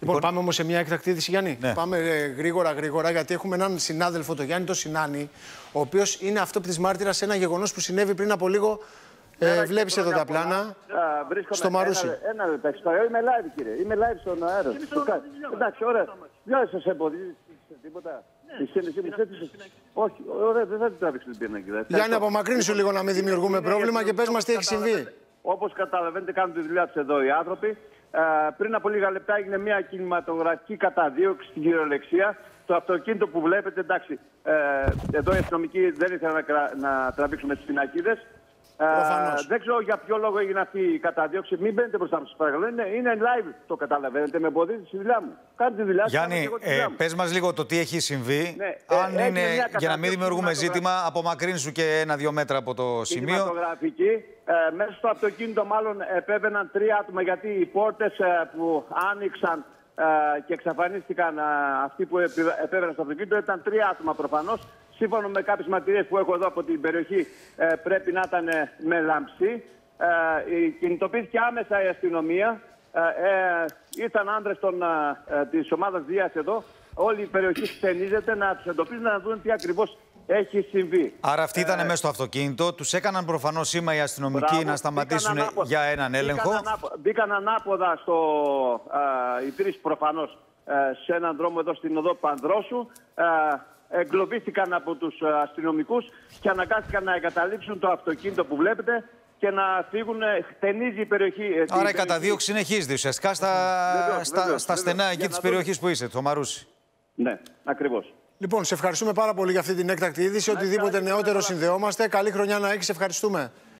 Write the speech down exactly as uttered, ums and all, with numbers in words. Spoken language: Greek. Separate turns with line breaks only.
Λοιπόν, πάμε όμως σε μια έκτακτη είδηση, Γιάννη.
Ναι.
Πάμε ε, γρήγορα, γρήγορα, γιατί έχουμε έναν συνάδελφο, τον Γιάννη το Σινάνη, ο οποίος είναι αυτόπτης μάρτυρας σε ένα γεγονός που συνέβη πριν από λίγο. Ε, Βλέπεις εδώ τα πλάνα. Στο Μαρούσι.
Ένα, ένα λεπτάκι. Είμαι live, κύριε. Είμαι live στον αέρα. Εντάξει, ωραία. Δεν σας εμποδίζει τίποτα. Η σύνδεση μου θέτησε. Όχι, ωραία, δεν θα την τράβηξω την πίνα, κύριε.
Γιάννη, απομακρύνσου λίγο να μην δημιουργούμε πρόβλημα και πες μας τι έχει συμβεί.
Όπως καταλαβαίνετε, κάνουν τη δουλειά τους εδώ οι άνθρωποι. Uh, πριν από λίγα λεπτά έγινε μια κινηματογραφική καταδίωξη στην κυριολεξία. Το αυτοκίνητο που βλέπετε, εντάξει, uh, εδώ οι αστυνομικοί δεν ήθελαν να, να τραβήξουμε τις πινακίδες. Uh, δεν ξέρω για ποιο λόγο έγινε αυτή η καταδίωξη. Μην μπαίνετε μπροστά μου, σας παρακαλώ. Είναι, είναι live, το καταλαβαίνετε. Με εμποδίζει τη δουλειά μου. Κάντε τη δουλειά σας.
Γιάννη, ε, πες μας λίγο το τι έχει συμβεί. Ναι, Αν ε, είναι για να μην δημιουργούμε ζήτημα, απομακρύνσου και ένα-δύο μέτρα από το σημείο.
Κινηματογραφική. Ε, μέσα στο αυτοκίνητο, μάλλον επέβαιναν τρία άτομα, γιατί οι πόρτες ε, που άνοιξαν ε, και εξαφανίστηκαν ε, αυτοί που επέβαιναν στο αυτοκίνητο ήταν τρία άτομα προφανώς. Σύμφωνα με κάποιες μαρτυρίες που έχω εδώ από την περιοχή, ε, πρέπει να ήταν ε, με λάμψη. Ε, κινητοποιήθηκε άμεσα η αστυνομία. Ε, ε, ήρθαν άντρες των, ε, της ομάδας Δίας εδώ. Όλη η περιοχή στενίζεται να τους εντοπίζουν, να δουν τι ακριβώς έχει συμβεί.
Άρα αυτοί ήταν ε, μέσα στο αυτοκίνητο. Τους έκαναν προφανώς σήμα οι αστυνομικοί μπράβο, να σταματήσουν για έναν έλεγχο.
Μπήκαν, ανάποδα, μπήκαν ανάποδα στο, ε, οι τρεις προφανώς ε, σε έναν δρόμο εδώ στην οδό Πανδρόσου. Ε, εγκλωβίστηκαν από τους αστυνομικούς και αναγκάστηκαν να εγκαταλείψουν το αυτοκίνητο που βλέπετε και να φύγουν. Χτενίζει η περιοχή.
Άρα η
περιοχή.
καταδίωξη συνεχίζεται ουσιαστικά στα,
βεβαίως,
στα,
βεβαίως,
στα στενά
βεβαίως.
εκεί της περιοχής που είσαι, το Μαρούσι.
Ναι, ακριβώς.
Λοιπόν, σε ευχαριστούμε πάρα πολύ για αυτή την έκτακτη είδηση. Οτιδήποτε νεότερο συνδεόμαστε. Καλή χρονιά να έχεις. Ευχαριστούμε.